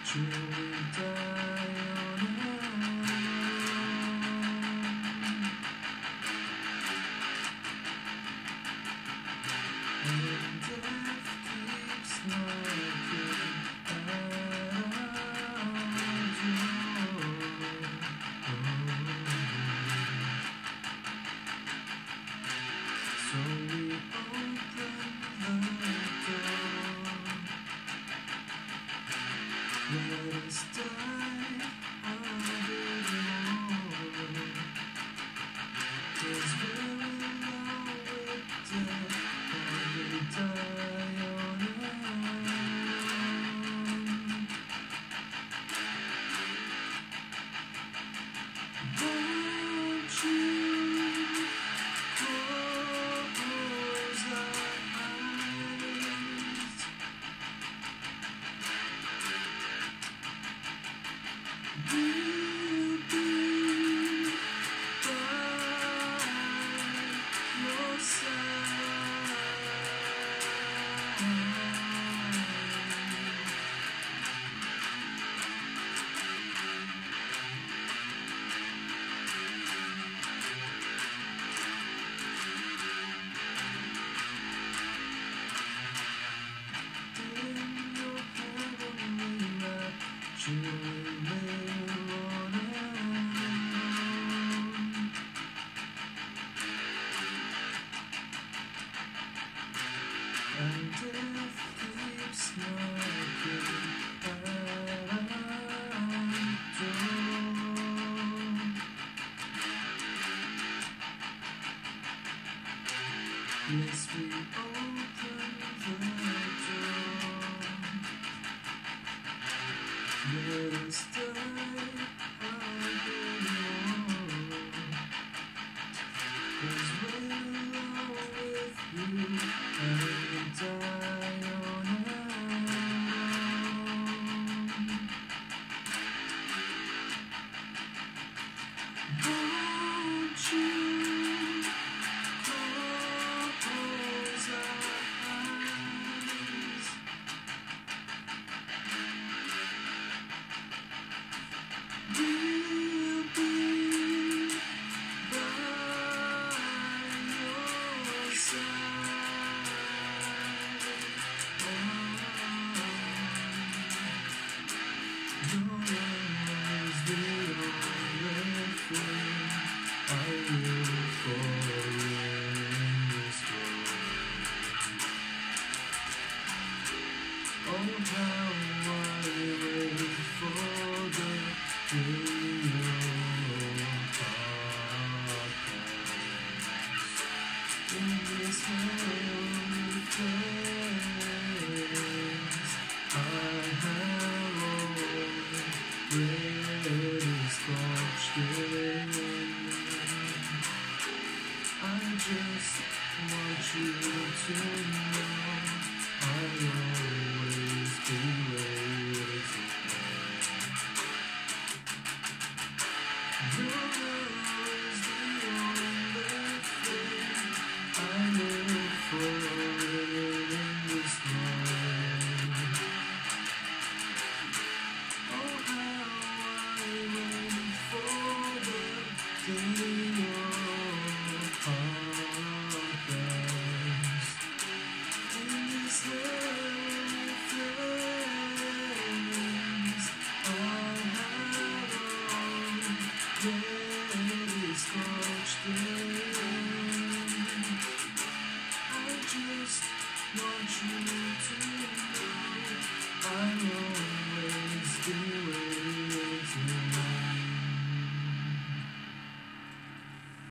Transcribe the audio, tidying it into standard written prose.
Should we die on and death keeps knocking at our door. So we open the door. Let us die of it all, 'cause we're alone with death, and we die on our own. Won't you close our eyes? We'll be by your side. In your heavenly lap, you will live on and death keeps knocking at our door. Yes, we open the door. Let us die of it all, 'cause we're alone with you, and we die on our own. Won't you close our eyes? We'll be by your side. Your love is the only thing I live for in this world. Oh, how I wait for the day your heart comes in this heavenly place. I have already scorched it. I just want you to know I'll always be waiting. Your love is the only thing I live for in this world. Oh, how I wait for the day your heart comes in this heavenly place. I have already scorched it. I just want you to know I'll always be